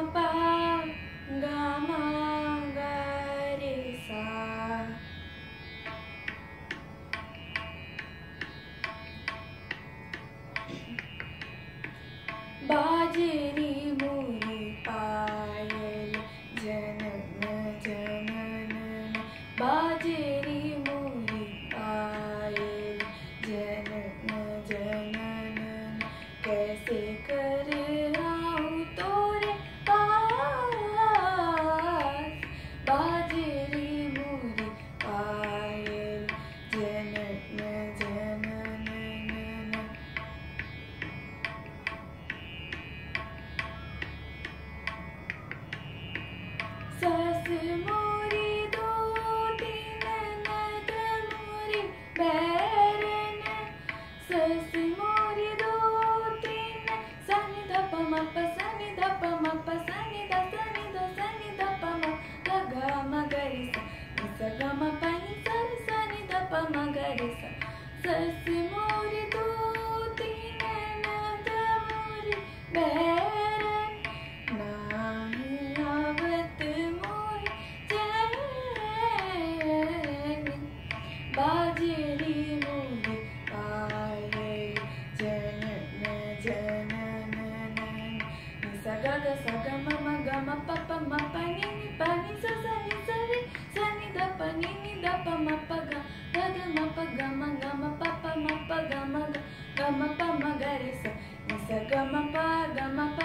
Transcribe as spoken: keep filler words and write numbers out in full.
पा गा मा गा रे सा। बाजेरी मोरी पायल जनन जनन, बाजेरी मोरी पायल जनन जनन, कैसे कर आऊं तोरे पास। बाजेरी मोरी पायल जनन जनन, सस मोरी दो तीन ननद मोरी बैरन, सस मोरी दो तीन सनि ध प म प सनि ध प म प सनि ध सनि ध सनि ध प म ग ग म ग रि सा नि सा ग म प नि सा रि सा नि ध प म ग रि सा। सस मोरी दो तीन ननद मोरी बैरन, नाही आवत मोर चैन। बाजेरी मोरी पायल जनन जनन, नि सा ग ग सा ग म म ग म प प म प नि नि प नि सा सा नि सा रि सा नि ध प नि नि ध प म प ग ग ग म प ग म ग म प प म प ग म ग ग म प म ग रि सा नि सा ग म प ग म प